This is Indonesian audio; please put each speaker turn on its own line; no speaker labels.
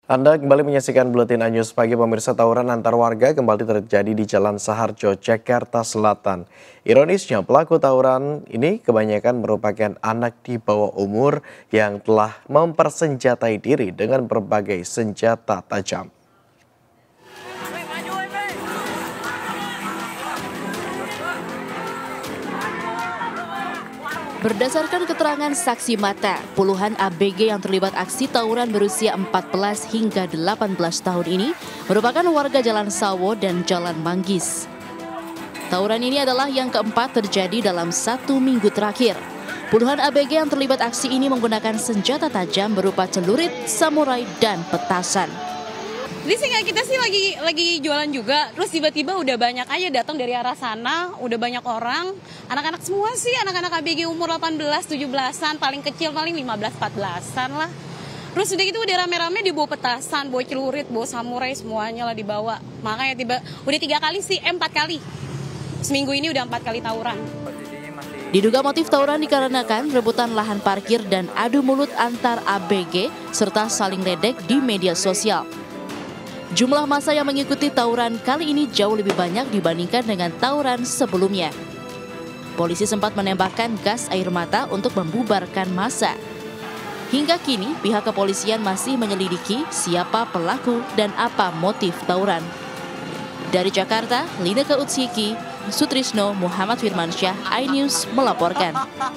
Anda kembali menyaksikan Buletin News Pagi. Pemirsa, tawuran antar warga kembali terjadi di Jalan Saharjo, Jakarta Selatan. Ironisnya, pelaku tawuran ini kebanyakan merupakan anak di bawah umur yang telah mempersenjatai diri dengan berbagai senjata tajam.
Berdasarkan keterangan saksi mata, puluhan ABG yang terlibat aksi tawuran berusia 14 hingga 18 tahun ini merupakan warga Jalan Sawo dan Jalan Manggis. Tawuran ini adalah yang keempat terjadi dalam 1 minggu terakhir. Puluhan ABG yang terlibat aksi ini menggunakan senjata tajam berupa celurit, samurai, dan petasan.
Jadi sehingga kita sih lagi jualan juga, terus tiba-tiba udah banyak aja datang dari arah sana, udah banyak orang, anak-anak semua sih, anak-anak ABG umur 18, 17-an, paling kecil paling 15, 14-an lah. Terus udah gitu udah rame-rame dibawa petasan, bawa celurit, bawa samurai, semuanya lah dibawa. Makanya udah 3 kali sih, 4 kali. Seminggu ini udah 4 kali tawuran.
Diduga motif tawuran dikarenakan rebutan lahan parkir dan adu mulut antar ABG serta saling ledek di media sosial. Jumlah massa yang mengikuti tawuran kali ini jauh lebih banyak dibandingkan dengan tawuran sebelumnya. Polisi sempat menembakkan gas air mata untuk membubarkan massa. Hingga kini pihak kepolisian masih menyelidiki siapa pelaku dan apa motif tawuran. Dari Jakarta, Lineke Utsiki, Sutrisno Muhammad Firmansyah, iNews melaporkan.